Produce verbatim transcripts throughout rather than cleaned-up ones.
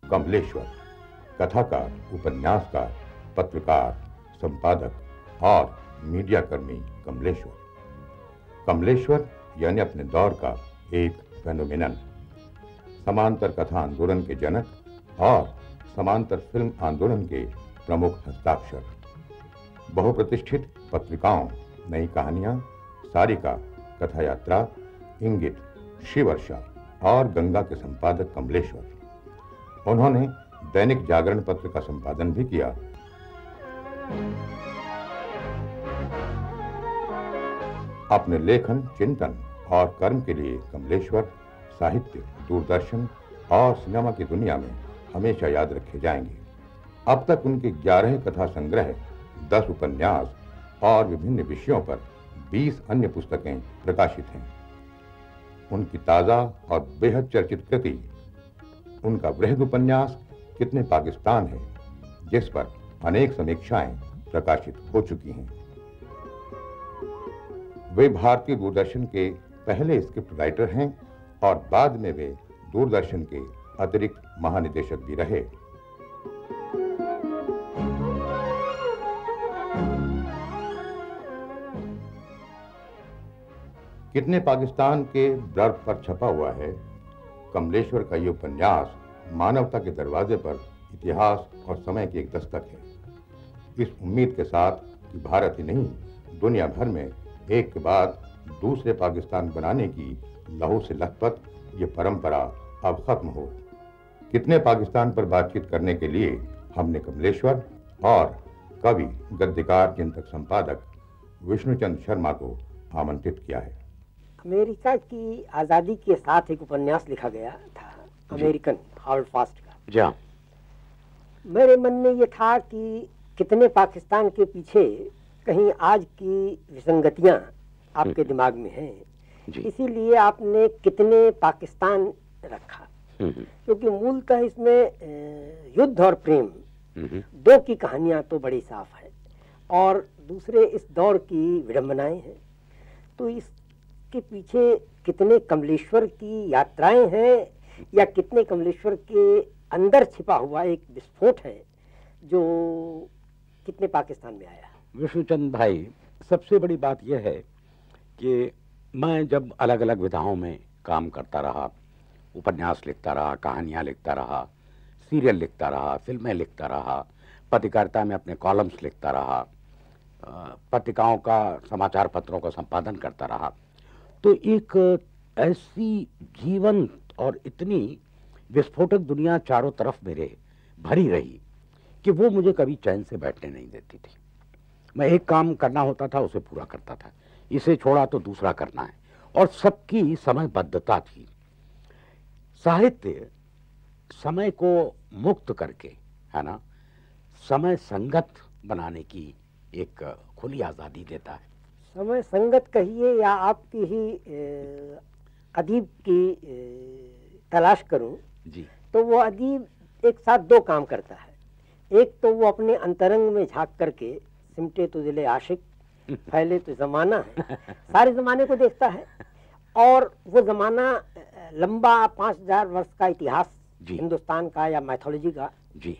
कमलेश्वर, कथाकार, उपन्यासकार, पत्रकार, संपादक और मीडिया कर्मी कमलेश्वर। कमलेश्वर यानी अपने दौर का एक फेनोमेनन, समांतर कथा आंदोलन के जनक और समांतर फिल्म आंदोलन के प्रमुख हस्ताक्षर। बहुप्रतिष्ठित पत्रिकाओं नई कहानियां, सारिका, कथा यात्रा, इंगित, श्रीवर्षा और गंगा के संपादक कमलेश्वर। उन्होंने दैनिक जागरण पत्र का संपादन भी किया। अपने लेखन, चिंतन और कर्म के लिए कमलेश्वर साहित्य, दूरदर्शन और सिनेमा की दुनिया में हमेशा याद रखे जाएंगे। अब तक उनके ग्यारह कथा संग्रह, दस उपन्यास और विभिन्न विषयों पर बीस अन्य पुस्तकें प्रकाशित हैं। उनकी ताज़ा और बेहद चर्चित कृति, उनका वृहद उपन्यास कितने पाकिस्तान है, जिस पर अनेक समीक्षाएं प्रकाशित हो चुकी हैं। वे भारतीय दूरदर्शन के पहले स्क्रिप्ट राइटर हैं और बाद में वे दूरदर्शन के अतिरिक्त महानिदेशक भी रहे। कितने पाकिस्तान के ब्लर्ब पर छपा हुआ है। कमलेश्वर का ये उपन्यास मानवता के दरवाजे पर इतिहास और समय की एक दस्तक है, इस उम्मीद के साथ कि भारत ही नहीं, दुनिया भर में एक के बाद दूसरे पाकिस्तान बनाने की लहू से लथपथ ये परंपरा अब खत्म हो। कितने पाकिस्तान पर बातचीत करने के लिए हमने कमलेश्वर और कवि, गद्यकार, चिंतक, संपादक विष्णुचंद्र शर्मा को आमंत्रित किया है। अमेरिका की आज़ादी के साथ एक उपन्यास लिखा गया था, अमेरिकन, हार्ड फास्ट का। जा मेरे मन में ये था कि कितने पाकिस्तान के पीछे कहीं आज की विसंगतियां आपके दिमाग में हैं, इसीलिए आपने कितने पाकिस्तान रखा, क्योंकि मूलतः इसमें युद्ध और प्रेम दो की कहानियां तो बड़ी साफ है और दूसरे इस दौर की विडंबनाएं हैं। तो इसके पीछे कितने कमलेश्वर की यात्राएं हैं या कितने कमलेश्वर के अंदर छिपा हुआ एक विस्फोट है जो कितने पाकिस्तान में आया। विष्णुचंद भाई, सबसे बड़ी बात यह है कि मैं जब अलग अलग विधाओं में काम करता रहा, उपन्यास लिखता रहा, कहानियाँ लिखता रहा, सीरियल लिखता रहा, फिल्में लिखता रहा, पत्रकारिता में अपने कॉलम्स लिखता रहा, पत्रिकाओं का, समाचार पत्रों का संपादन करता रहा, तो एक ऐसी जीवंत और इतनी विस्फोटक दुनिया चारों तरफ मेरे भरी रही कि वो मुझे कभी चैन से बैठने नहीं देती थी। मैं एक काम करना होता था, उसे पूरा करता था, इसे छोड़ा तो दूसरा करना है, और सबकी समयबद्धता थी। साहित्य समय को मुक्त करके, है ना, समय संगत बनाने की एक खुली आज़ादी देता है। समय संगत कहिए या आपकी ही अदीब की तलाश करूं जी, तो वो अदीब एक साथ दो काम करता है। एक तो वो अपने अंतरंग में झांक करके, सिमटे तो दिले आशिक, फैले तो जमाना है, सारे जमाने को देखता है, और वो जमाना लंबा पांच हजार वर्ष का इतिहास हिंदुस्तान का या मैथोलॉजी का जी,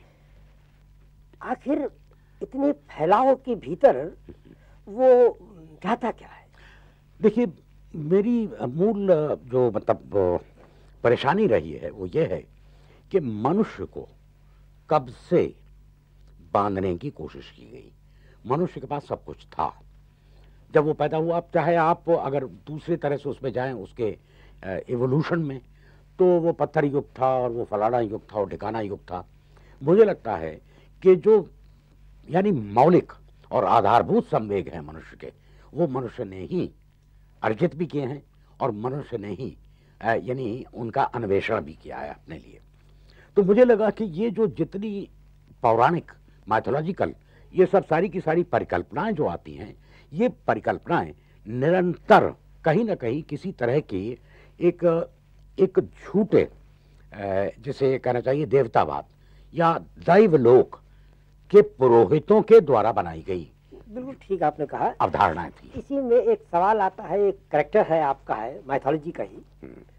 आखिर इतने फैलाव के भीतर वो चाहता क्या है। देखिए, मेरी मूल जो मतलब परेशानी रही है वो ये है कि मनुष्य को कब से बांधने की कोशिश की गई। मनुष्य के पास सब कुछ था जब वो पैदा हुआ। अब चाहे आप अगर दूसरी तरह से उसमें जाएं, उसके एवोल्यूशन में, तो वो पत्थर युग था और वो फलाना युग था और ठिकाना युग था। मुझे लगता है कि जो यानी मौलिक और आधारभूत संवेग हैं मनुष्य के, वो मनुष्य ने ही अर्जित भी किए हैं और मनुष्य ने ही यानी उनका अन्वेषण भी किया है अपने लिए। तो मुझे लगा कि ये जो जितनी पौराणिक, माइथोलॉजिकल, ये सब सारी की सारी परिकल्पनाएं जो आती हैं, ये परिकल्पनाएं निरंतर कहीं ना कहीं किसी तरह की एक एक झूठे, जिसे कहना चाहिए देवतावाद या दैवलोक के पुरोहितों के द्वारा बनाई गई, बिल्कुल ठीक आपने कहा, अवधारणाएं थी। इसी में एक सवाल आता है, एक कैरेक्टर है आपका, है माइथोलॉजी का ही,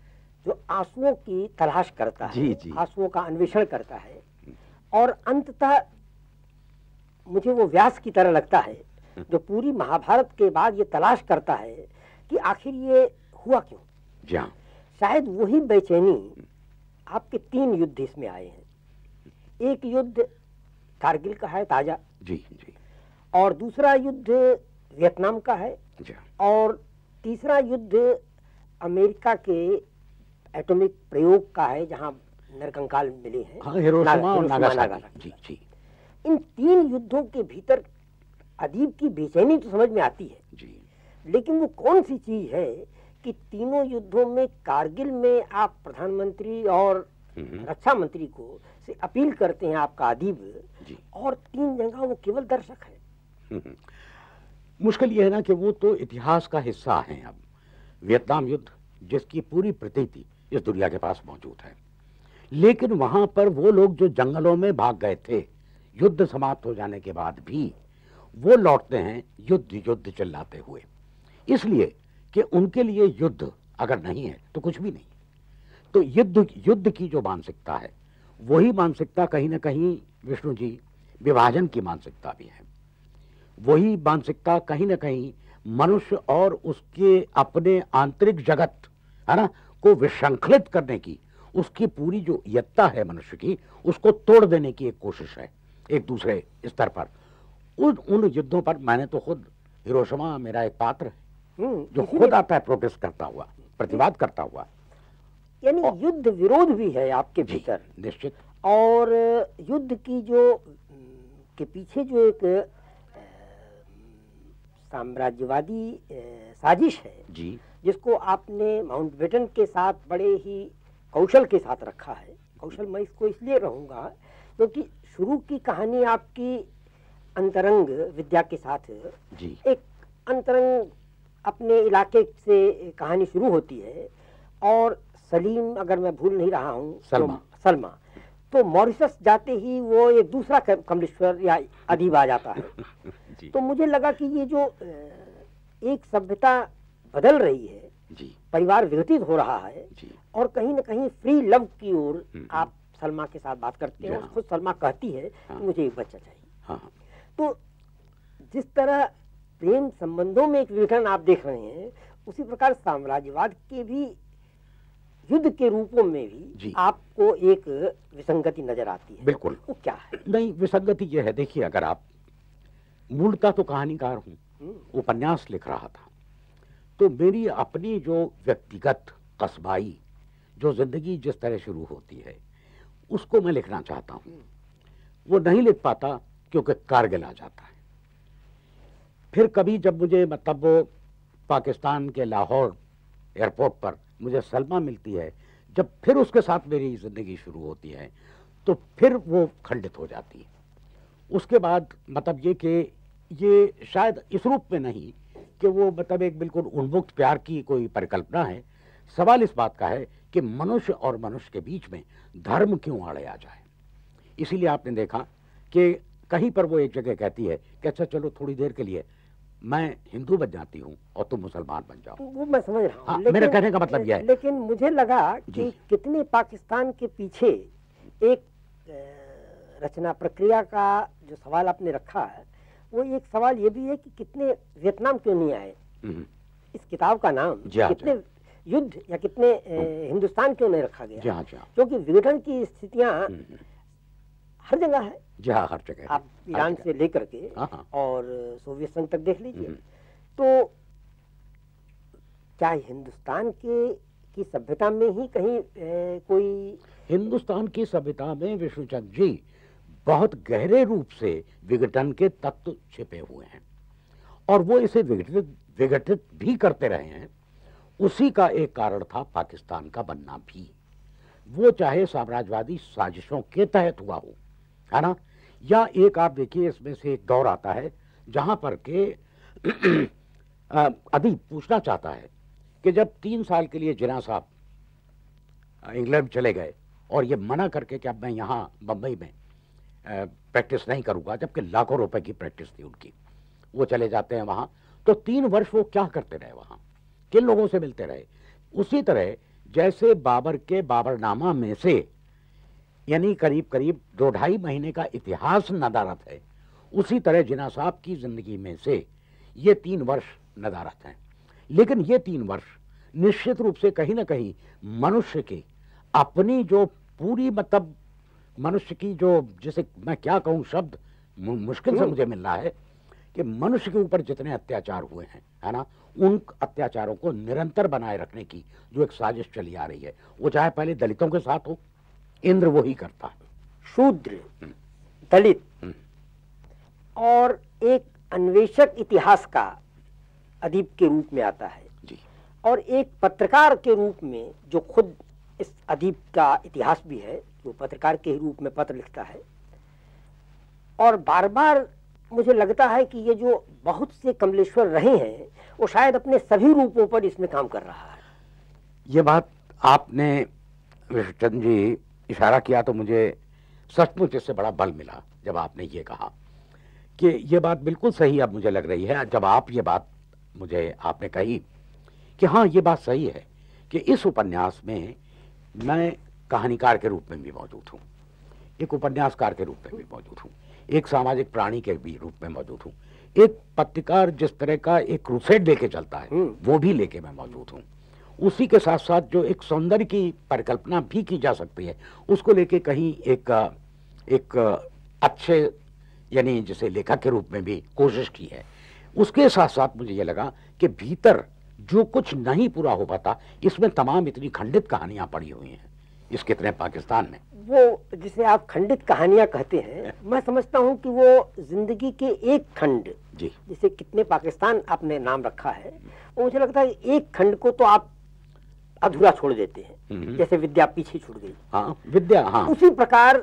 जो आंसुओं की तलाश करता है, जी, जी। आंसुओं का अन्वेषण करता है, और अंततः मुझे वो व्यास की तरह लगता है जो पूरी महाभारत के बाद ये तलाश करता है कि आखिर ये हुआ क्यों। जी हाँ। शायद वही बेचैनी आपके तीन युद्ध इसमें आए हैं। एक युद्ध कारगिल का है ताजा, जी जी, और दूसरा युद्ध वियतनाम का है, जी, और तीसरा युद्ध अमेरिका के एटॉमिक प्रयोग का है जहां नरकंकाल मिले हैं। हाँ, हिरोशिमा और हिरोशिमा, नागासाकी। नागासाकी। जी जी इन तीन युद्धों के भीतर अदीब की बेचैनी तो समझ में आती है, जी। लेकिन वो कौन सी चीज है कि तीनों युद्धों में कारगिल में आप प्रधानमंत्री और रक्षा मंत्री को से अपील करते हैं आपका अदीब, और तीन जगह वो केवल दर्शक है। मुश्किल ये है ना कि वो तो इतिहास का हिस्सा है। अब वियतनाम युद्ध जिसकी पूरी प्रतीति इस दुनिया के पास मौजूद है, लेकिन वहां पर वो लोग जो जंगलों में भाग गए थे युद्ध समाप्त हो जाने के बाद भी, वो लौटते हैं युद्ध युद्ध चिल्लाते हुए, इसलिए कि उनके लिए युद्ध अगर नहीं है तो कुछ भी नहीं। तो युद्ध युद्ध की जो मानसिकता है, वही मानसिकता कहीं ना कहीं विष्णु जी विभाजन की मानसिकता भी है। वही मानसिकता कहीं ना कहीं मनुष्य और उसके अपने आंतरिक जगत है ना को विशृंखलित करने की, उसकी पूरी जो यत्ता है मनुष्य की, उसको तोड़ देने की एक कोशिश है एक दूसरे स्तर पर। उन उन युद्धों पर मैंने तो खुद, हिरोशिमा मेरा एक पात्र है जो खुद आता है प्रोटेस्ट करता हुआ, प्रतिवाद करता हुआ। यानी युद्ध विरोध भी है आपके भीतर, निश्चित। और युद्ध की जो के पीछे जो एक साम्राज्यवादी साजिश है जी, जिसको आपने माउंटबेटन के साथ बड़े ही कौशल के साथ रखा है। कौशल मैं इसको इसलिए रहूंगा क्योंकि शुरू की कहानी आपकी अंतरंग विद्या के साथ जी। एक अंतरंग अपने इलाके से कहानी शुरू होती है, और सलीम अगर मैं भूल नहीं रहा हूँ, सलमा तो, सलमा तो मॉरिशस जाते ही वो एक दूसरा कमलेश्वर या अदीब आ जाता है। तो मुझे लगा कि ये जो एक सभ्यता बदल रही है जी, परिवार विघटित हो रहा है जी, और कहीं न कहीं फ्री लव की ओर आप सलमा के साथ बात करते हैं, और खुद सलमा कहती है हाँ, कि मुझे एक बच्चा चाहिए। हाँ, तो जिस तरह प्रेम संबंधों में एक विघटन आप देख रहे हैं, उसी प्रकार साम्राज्यवाद के भी युद्ध के रूपों में भी आपको एक विसंगति नजर आती है। बिल्कुल। वो क्या है? नहीं, विसंगति ये है, देखिए अगर आप, मूलतः तो कहानीकार हूँ, उपन्यास लिख रहा था, तो मेरी अपनी जो व्यक्तिगत कस्बाई जो जिंदगी जिस तरह शुरू होती है उसको मैं लिखना चाहता हूँ। वो नहीं लिख पाता क्योंकि कारगिल आ जाता है। फिर कभी जब मुझे मतलब पाकिस्तान के लाहौर एयरपोर्ट पर मुझे सलमा मिलती है, जब फिर उसके साथ मेरी जिंदगी शुरू होती है, तो फिर वो खंडित हो जाती है। उसके बाद मतलब ये कि ये शायद इस रूप में नहीं कि वो मतलब एक बिल्कुल उन्मुक्त प्यार की कोई परिकल्पना है। सवाल इस बात का है कि मनुष्य और मनुष्य के बीच में धर्म क्यों आड़े आ जाए। इसीलिए आपने देखा कि कहीं पर वो एक जगह कहती है कि अच्छा चलो थोड़ी देर के लिए मैं हिंदू बन जाती हूँ और तुम मुसलमान बन जाओ। वो मैं समझ रहा हूँ। हाँ, मेरे कहने का मतलब यह है। लेकिन मुझे लगा कि कितने पाकिस्तान के पीछे एक रचना प्रक्रिया का जो सवाल आपने रखा है, वो एक सवाल ये भी है कि कितने वियतनाम क्यों नहीं आए। इस किताब का नाम कितने युद्ध या कितने हिंदुस्तान क्यों नहीं रखा गया, क्योंकि विघटन की स्थितियां हर जगह है। जी हाँ, हर जगह। आप ईरान से लेकर के और सोवियत संघ तक देख लीजिए। तो क्या हिंदुस्तान के की सभ्यता में ही कहीं ए, कोई हिंदुस्तान की सभ्यता में विष्णुचंद्र जी बहुत गहरे रूप से विघटन के तत्व छिपे हुए हैं, और वो इसे विघटित विघटित भी करते रहे हैं। उसी का एक कारण था पाकिस्तान का बनना भी, वो चाहे साम्राज्यवादी साजिशों के तहत हुआ हो, है ना, या एक आप देखिए इसमें से एक दौर आता है जहां पर के अदीब पूछना चाहता है कि जब तीन साल के लिए जिन्ना साहब इंग्लैंड चले गए और ये मना करके कि अब मैं यहाँ बम्बई में प्रैक्टिस नहीं करूंगा, जबकि लाखों रुपए की प्रैक्टिस थी उनकी, वो चले जाते हैं वहां, तो तीन वर्ष वो क्या करते रहे वहां, किन लोगों से मिलते रहे। उसी तरह जैसे बाबर के बाबरनामा में से यानी करीब करीब दो ढाई महीने का इतिहास नदारत है, उसी तरह जिन्ना साहब की जिंदगी में से ये तीन वर्ष नदारत हैं। लेकिन ये तीन वर्ष निश्चित रूप से कहीं ना कहीं मनुष्य के अपनी जो पूरी मतलब मनुष्य की जो, जिसे मैं क्या कहूं, शब्द मुश्किल से मुझे मिल रहा है कि मनुष्य के ऊपर जितने अत्याचार हुए हैं, है ना, उन अत्याचारों को निरंतर बनाए रखने की जो एक साजिश चली आ रही है, वो चाहे पहले दलितों के साथ हो, इंद्र वो ही करता है। शूद्र, दलित और एक अन्वेषक इतिहास का अदीब के रूप में आता है जी, और एक पत्रकार के रूप में जो खुद इस अदीब का इतिहास भी है, जो पत्रकार के रूप में पत्र लिखता है। और बार बार मुझे लगता है कि ये जो बहुत से कमलेश्वर रहे हैं वो शायद अपने सभी रूपों पर इसमें काम कर रहा है। ये बात आपने विष्णुचंद्र जी इशारा किया तो मुझे सचमुच इससे बड़ा बल मिला जब आपने ये कहा कि ये बात बिल्कुल सही अब मुझे लग रही है। जब आप ये बात मुझे आपने कही कि हाँ ये बात सही है कि इस उपन्यास में मैं कहानीकार के रूप में भी मौजूद हूँ, एक उपन्यासकार के रूप में भी मौजूद हूँ, एक सामाजिक प्राणी के भी रूप में मौजूद हूँ, एक पत्रकार जिस तरह का एक क्रूसेड लेके चलता है वो भी लेके मैं मौजूद हूँ। उसी के साथ साथ जो एक सौंदर्य की परिकल्पना भी की जा सकती है उसको लेके कहीं एक एक अच्छे यानी जिसे लेखक के रूप में भी कोशिश की है। उसके साथ साथ मुझे ये लगा कि भीतर जो कुछ नहीं पूरा हो पाता, इसमें तमाम इतनी खंडित कहानियां पड़ी हुई हैं इस कितने पाकिस्तान में। वो जिसे आप खंडित कहानियां कहते हैं, मैं समझता हूं कि वो जिंदगी के एक खंड, जी, जिसे कितने पाकिस्तान आपने नाम रखा है, वो मुझे लगता है एक खंड को तो आप अधूरा छोड़ देते हैं, जैसे विद्या पीछे छूट गई। हाँ, विद्या, हाँ। उसी प्रकार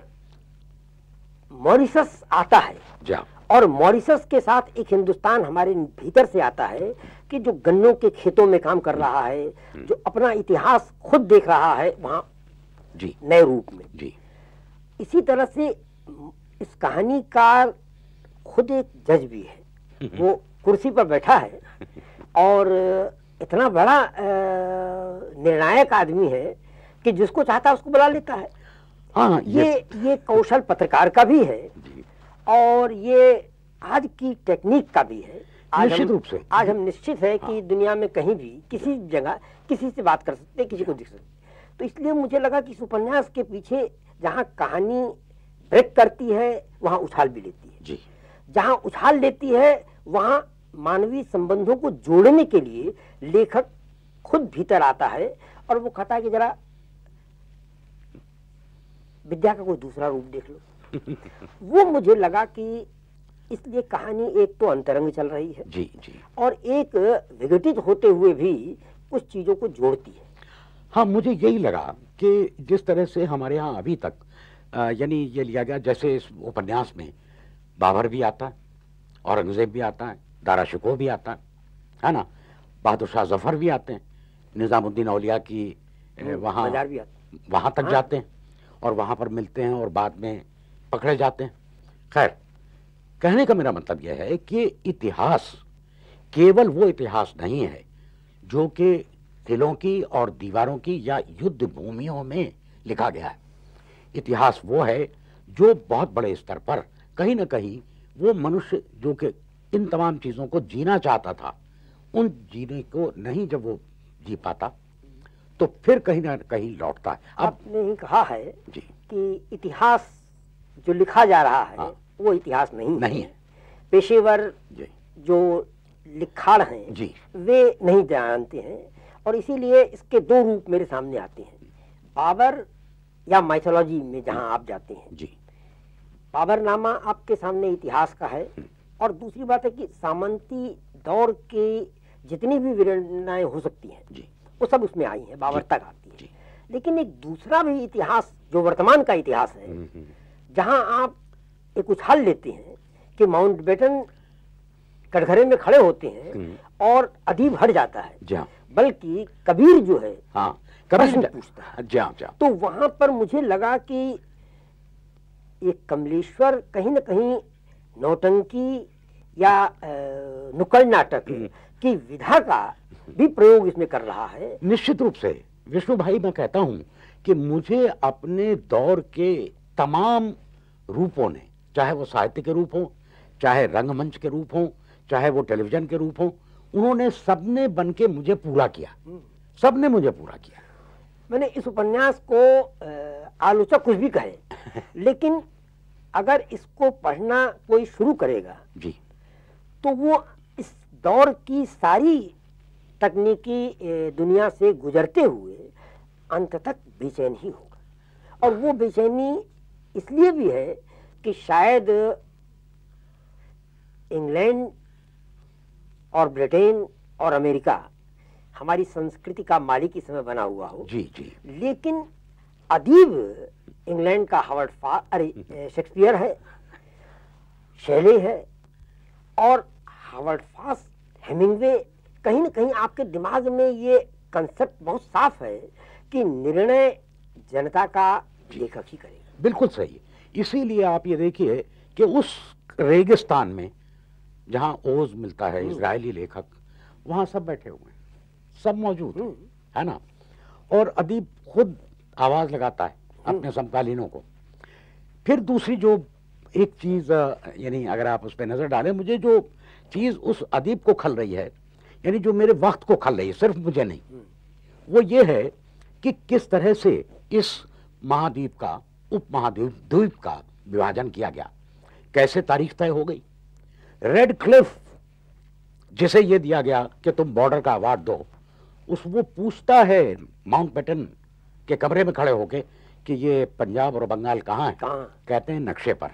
मॉरिशस आता है जा। और मॉरिशस के साथ एक हिंदुस्तान हमारे भीतर से आता है कि जो गन्नों के खेतों में काम कर रहा है, जो अपना इतिहास खुद देख रहा है वहां जी नए रूप में। जी। इसी तरह से इस कहानीकार खुद एक जज भी है, वो कुर्सी पर बैठा है और इतना बड़ा निर्णायक आदमी है कि जिसको चाहता है उसको बुला लेता है। हाँ, ये ये कौशल पत्रकार का भी है और ये आज की टेक्निक का भी है। आज निश्चित रूप से आज हम निश्चित है कि दुनिया में कहीं भी किसी जगह किसी से बात कर सकते, किसी को दिख सकते। तो इसलिए मुझे लगा कि इस उपन्यास के पीछे जहाँ कहानी ब्रेक करती है वहाँ उछाल भी लेती है जी। जहाँ उछाल लेती है वहाँ मानवीय संबंधों को जोड़ने के लिए लेखक खुद भीतर आता है और वो कहता है कि जरा विद्या का कोई दूसरा रूप देख लो। वो मुझे लगा कि इसलिए कहानी एक तो अंतरंग चल रही है जी जी, और एक विघटित होते हुए भी कुछ चीजों को जोड़ती है। हाँ, मुझे यही लगा कि जिस तरह से हमारे यहाँ अभी तक यानी ये लिया गया, जैसे इस उपन्यास में बाबर भी आता है, औरंगजेब भी आता है, दारा शिकोह भी आता है, है ना, बहादुर शाह जफर भी आते हैं, निजामुद्दीन औलिया की वहाँ वहाँ तक हाँ? जाते हैं और वहाँ पर मिलते हैं और बाद में पकड़े जाते हैं। खैर, कहने का मेरा मतलब यह है कि इतिहास केवल वो इतिहास नहीं है जो कि किलों की और दीवारों की या युद्ध भूमियों में लिखा गया है। इतिहास वो है जो बहुत बड़े स्तर पर कहीं ना कहीं वो मनुष्य जो कि इन तमाम चीजों को जीना चाहता था, उन जीने को नहीं जब वो जी पाता तो फिर कहीं ना कहीं लौटता है। आपने ही कहा है जी कि इतिहास जो लिखा जा रहा है हाँ, वो इतिहास नहीं नहीं है। पेशेवर जो लिखाड़ हैं जी वे नहीं जानते हैं और इसीलिए इसके दो रूप मेरे सामने आते हैं। बाबर या माइथोलॉजी में जहां आप जाते हैं जी, बाबरनामा आपके सामने इतिहास का है और दूसरी बात है कि सामंती दौर के जितनी भी वीरनाएं हो सकती हैं जी, वो सब उसमें आई हैं, बाबर तक आती है। लेकिन एक दूसरा भी इतिहास जो वर्तमान का इतिहास है, जहां आप एक उछाल लेते हैं कि माउंटबेटन कटघरे में खड़े होते हैं और अदीब हट जाता है, बल्कि कबीर जो है हाँ, कबीर पूछता है। जा, जा। तो वहां पर मुझे लगा कि एक कमलेश्वर कहीं ना कहीं नौटंकी या नुक्कड़ नाटक की विधा का भी प्रयोग इसमें कर रहा है। निश्चित रूप से विष्णु भाई, मैं कहता हूं कि मुझे अपने दौर के तमाम रूपों ने, चाहे वो साहित्य के रूप हो, चाहे रंगमंच के रूप हो, चाहे वो टेलीविजन के रूप हो, उन्होंने सबने बन के मुझे पूरा किया, सबने मुझे पूरा किया। मैंने इस उपन्यास को आलोचक कुछ भी कहे, लेकिन अगर इसको पढ़ना कोई शुरू करेगा जी, तो वो इस दौर की सारी तकनीकी दुनिया से गुजरते हुए अंत तक बेचैन ही होगा। और वो बेचैनी इसलिए भी है कि शायद इंग्लैंड और ब्रिटेन और अमेरिका हमारी संस्कृति का मालिक इस समय बना हुआ हो, जी जी, लेकिन अदीब इंग्लैंड का हावर्ड फा अरे शेक्सपियर है, शेले है, और हावर्ड फास्ट, हेमिंगवे। कहीं न कहीं आपके दिमाग में ये कंसेप्ट बहुत साफ है कि निर्णय जनता का लेखक ही करेगा। बिल्कुल सही। इसीलिए आप ये देखिए कि उस रेगिस्तान में जहां ओज मिलता है, इजरायली लेखक, वहां सब बैठे हुए हैं, सब मौजूद हैं, है ना। और अदीब खुद आवाज लगाता है अपने समकालीनों को। फिर दूसरी जो एक चीज, यानी अगर आप उस पर नजर डालें, मुझे जो चीज उस अदीब को खल रही है, यानी जो मेरे वक्त को खल रही है, सिर्फ मुझे नहीं, वो ये है कि किस तरह से इस महाद्वीप का, उप महाद्वीप द्वीप का विभाजन किया गया, कैसे तारीख तय हो गई। रेड क्लिफ जिसे ये दिया गया कि तुम बॉर्डर का अवार्ड दो, उस वो पूछता है माउंटबेटन के कमरे में खड़े होके कि ये पंजाब और बंगाल कहाँ है, कहाँ? कहते हैं नक्शे पर।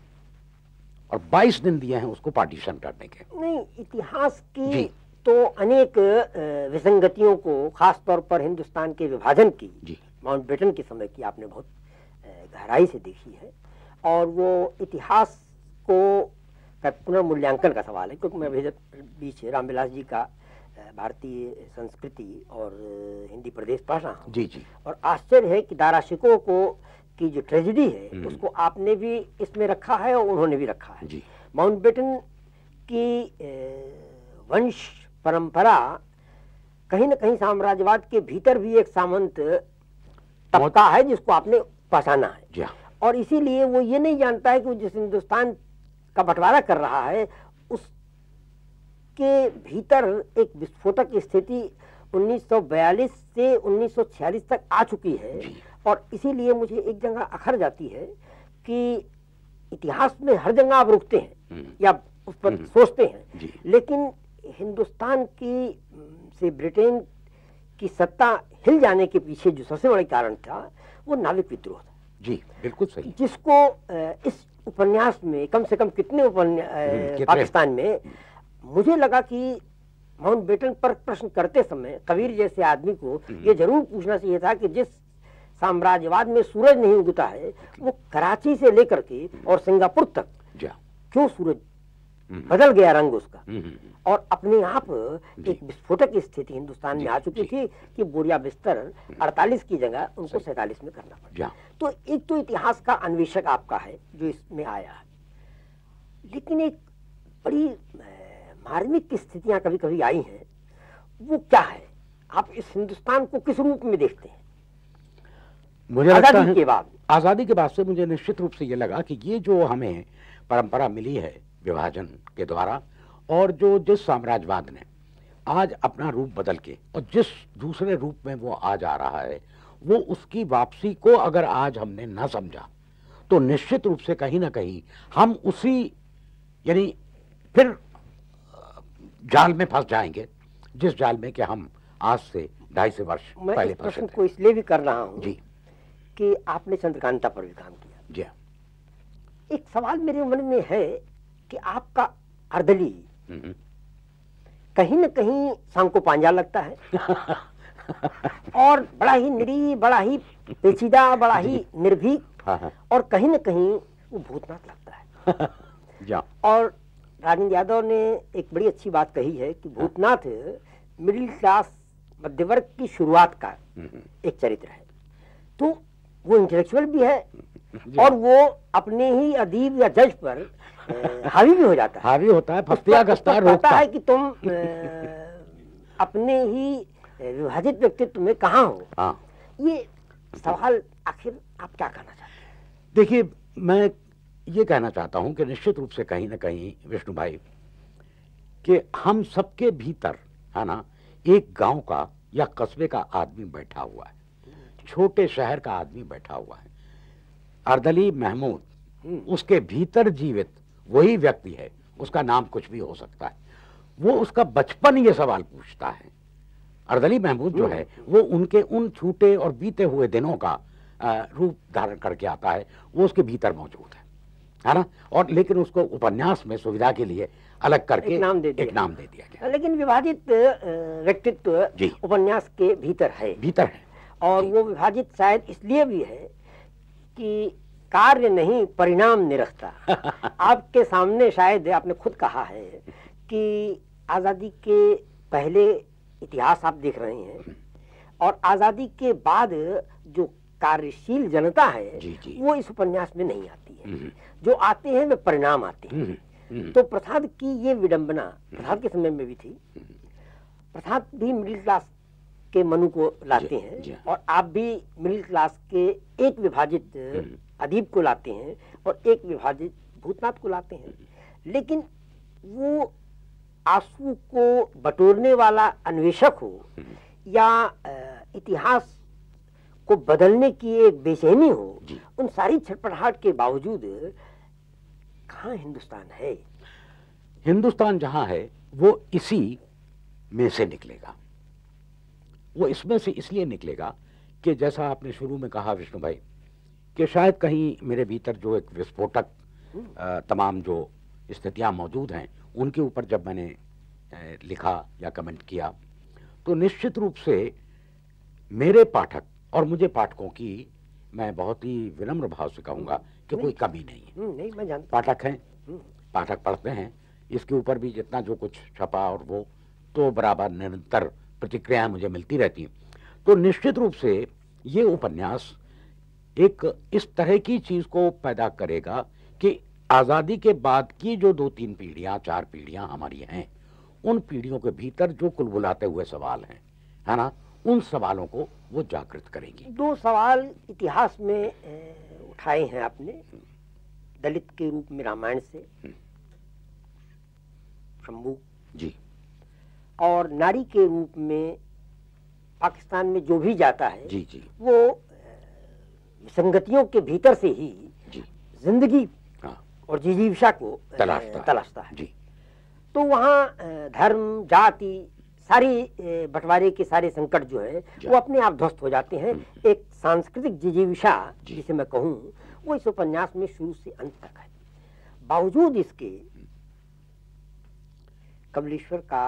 और बाईस दिन दिए हैं उसको पार्टीशन करने के। नहीं, इतिहास की तो अनेक विसंगतियों को, खास तौर पर हिंदुस्तान के विभाजन की, माउंटबेटन के समय की, आपने बहुत गहराई से देखी है। और वो इतिहास को पुनर्मूल्यांकन का सवाल है, क्योंकि मैं बीच रामविलास जी का भारतीय संस्कृति और हिंदी प्रदेश पढ़ रहा हूँ। जी जी। और आश्चर्य है कि दारा शिकोह को की जो ट्रेजेडी है उसको आपने भी इसमें रखा है और उन्होंने भी रखा है। जी। माउंटबेटन की वंश परंपरा कहीं न कहीं साम्राज्यवाद के भीतर भी एक सामंत तबका है जिसको आपने पहचाना है। जी। और इसीलिए वो ये नहीं जानता है कि जिस हिंदुस्तान का बंटवारा कर रहा है उसके भीतर एक विस्फोटक स्थिति उन्नीस सौ बयालीस से उन्नीस सौ छियालीस तक आ चुकी है। और इसीलिए मुझे एक जगह अखर जाती है कि इतिहास में हर जगह आप रुकते हैं या उस पर सोचते हैं, लेकिन हिंदुस्तान की से ब्रिटेन की सत्ता हिल जाने के पीछे जो सबसे बड़ा कारण था वो नाविक विद्रोह था। जी बिल्कुल सही। जिसको इस उपन्यास में कम से कम कितने उपन्यास पाकिस्तान में, मुझे लगा कि माउंटबेटन पर प्रश्न करते समय कबीर जैसे आदमी को ये जरूर पूछना चाहिए था कि जिस साम्राज्यवाद में सूरज नहीं उगता है वो कराची से लेकर के और सिंगापुर तक क्यों सूरज बदल गया रंग उसका। और अपने आप एक विस्फोटक स्थिति हिंदुस्तान में आ चुकी थी कि बोरिया बिस्तर अड़तालीस की जगह उनको सैतालीस में करना पड़ा। तो एक तो इतिहास का अन्वेषक आपका है जो इसमें आया है, लेकिन एक बड़ी मार्मिक स्थितियां कभी कभी आई हैं, वो क्या है? आप इस हिंदुस्तान को किस रूप में देखते हैं? मुझे आजादी के बाद आजादी के बाद से मुझे निश्चित रूप से ये लगा कि ये जो हमें परंपरा मिली है विभाजन के द्वारा, और जो जिस साम्राज्यवाद ने आज अपना रूप बदल के और जिस दूसरे रूप में वो आज आ रहा है, वो उसकी वापसी को अगर आज हमने न समझा तो निश्चित रूप से कहीं ना कहीं हम उसी, यानी फिर जाल में फंस जाएंगे जिस जाल में कि हम आज से ढाई सौ वर्ष पहले फंसे थे। प्रश्न को इसलिए भी कर रहा हूं जी कि आपने चंद्रकांता पर भी काम किया। जी। एक सवाल मेरे मन में है कि आपका अर्दली कहीं न कहीं सांको पांजा लगता है और बड़ा ही निरी, बड़ा ही पेचीदा, बड़ा ही निर्भीक, और कहीं न कहीं वो भूतनाथ लगता है। और राजेंद्र यादव ने एक बड़ी अच्छी बात कही है कि भूतनाथ मिडिल क्लास, मध्य वर्ग की शुरुआत का एक चरित्र है। तो वो इंटेलेक्चुअल भी है और वो अपने ही अदीब या जज पर हावी भी हो जाता है, हावी होता है, फतिया गस्तार होता है कि तुम अपने ही विभाजित व्यक्तित्व में कहाँ हो। हाँ, ये सवाल आखिर आप क्या कहना चाहते हैं? देखिए, मैं ये कहना चाहता हूं कि निश्चित रूप से कहीं ना कहीं विष्णु भाई कि हम सबके भीतर है ना एक गांव का या कस्बे का आदमी बैठा हुआ है, छोटे शहर का आदमी बैठा हुआ है। अर्दली महमूद उसके भीतर जीवित वही व्यक्ति है, उसका नाम कुछ भी हो सकता है। वो उसका बचपन ये सवाल पूछता है। अर्दली महमूद जो है वो उनके उन छूटे और बीते हुए दिनों का रूप धारण करके आता है, वो उसके भीतर मौजूद है, है ना। और लेकिन उसको उपन्यास में सुविधा के लिए अलग करके एक नाम दे दिया, एक नाम दे दिया गया। लेकिन विभाजित व्यक्तित्व उपन्यास के भीतर है भीतर है और वो विभाजित शायद इसलिए भी है कि कार्य नहीं परिणाम निरखता। आपके सामने शायद आपने खुद कहा है कि आजादी के पहले इतिहास आप देख रहे हैं और आजादी के बाद जो कार्यशील जनता है जी, जी। वो इस उपन्यास में नहीं आती है। जो आते हैं वे परिणाम आते हैं। तो प्रसाद की ये विडंबना प्रसाद के समय में भी थी। प्रसाद भी मिडिल क्लास के मनु को लाते जी, हैं जी। और आप भी मिडिल क्लास के एक विभाजित अदीब को लाते हैं और एक विभाजित भूतनाथ को लाते हैं। लेकिन वो आंसू को बटोरने वाला अन्वेषक हो या इतिहास को बदलने की एक बेचैनी हो, उन सारी छटपटाहट के बावजूद कहाँ हिंदुस्तान है? हिंदुस्तान जहां है वो इसी में से निकलेगा। वो इसमें से इसलिए निकलेगा कि जैसा आपने शुरू में कहा विष्णु भाई कि शायद कहीं मेरे भीतर जो एक विस्फोटक तमाम जो स्थितियां मौजूद हैं उनके ऊपर जब मैंने लिखा या कमेंट किया तो निश्चित रूप से मेरे पाठक और मुझे पाठकों की मैं बहुत ही विनम्र भाव से कहूंगा कि कोई कमी नहीं है। नहीं, मैं जानता। पाठक हैं, पाठक पढ़ते हैं, इसके ऊपर भी जितना जो कुछ छपा और वो तो बराबर निरंतर प्रतिक्रियाएं मुझे मिलती रहती हैं। तो निश्चित रूप से ये उपन्यास एक इस तरह की चीज को पैदा करेगा कि आजादी के बाद की जो दो तीन पीढ़ियां चार पीढ़ियां हमारी हैं, उन पीढ़ियों के भीतर जो कुलबुलाते हुए सवाल हैं, है ना, उन सवालों को वो जागृत करेंगी। दो सवाल इतिहास में उठाए हैं आपने, दलित के रूप में रामायण से शंभू जी, और नारी के रूप में पाकिस्तान में जो भी जाता है जी जी, वो विसंगतियों के भीतर से ही जी जिंदगी हाँ, और जिजीविका को तलाशता तलाशता है जी। तो वहाँ धर्म जाति सारी बंटवारे के सारे संकट जो है वो अपने आप ध्वस्त हो जाते हैं। एक सांस्कृतिक जिजीविका जिसे मैं कहूँ वो इस उपन्यास में शुरू से अंत तक है। बावजूद इसके कमलेश्वर का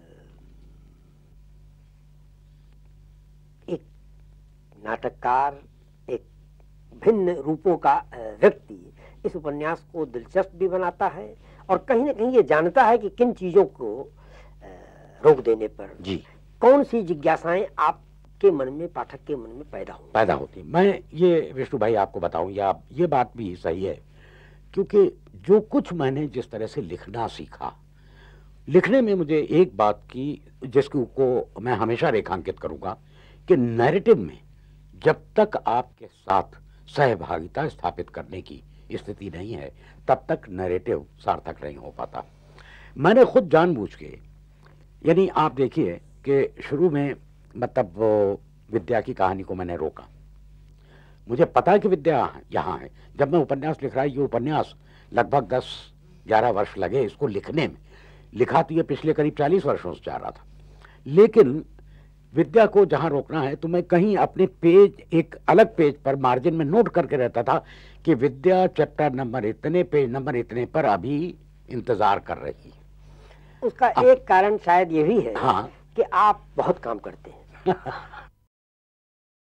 एक नाटककार, एक भिन्न रूपों का व्यक्ति इस उपन्यास को दिलचस्प भी बनाता है और कहीं ना कहीं ये जानता है कि किन चीजों को रोक देने पर जी कौन सी जिज्ञासाएं आपके मन में, पाठक के मन में पैदा हो पैदा होती। मैं ये विष्णु भाई आपको बताऊं, या ये बात भी सही है, क्योंकि जो कुछ मैंने जिस तरह से लिखना सीखा, लिखने में मुझे एक बात की जिसको को मैं हमेशा रेखांकित करूंगा कि नैरेटिव में जब तक आपके साथ सहभागिता स्थापित करने की स्थिति नहीं है तब तक नैरेटिव सार्थक नहीं हो पाता। मैंने खुद जानबूझ के, यानी आप देखिए कि शुरू में मतलब विद्या की कहानी को मैंने रोका। मुझे पता है कि विद्या यहाँ है। जब मैं उपन्यास लिख रहा, ये उपन्यास लगभग दस ग्यारह वर्ष लगे इसको लिखने में। लिखा तो ये पिछले करीब चालीस वर्षों से जा रहा था, लेकिन विद्या को जहाँ रोकना है तो मैं कहीं अपने पेज, एक अलग पेज पर मार्जिन में नोट करके रहता था कि विद्या चैप्टर नंबर इतने, पेज नंबर इतने पर अभी इंतजार कर रही है। उसका आ, एक कारण शायद ये भी है हाँ, कि आप बहुत काम करते हैं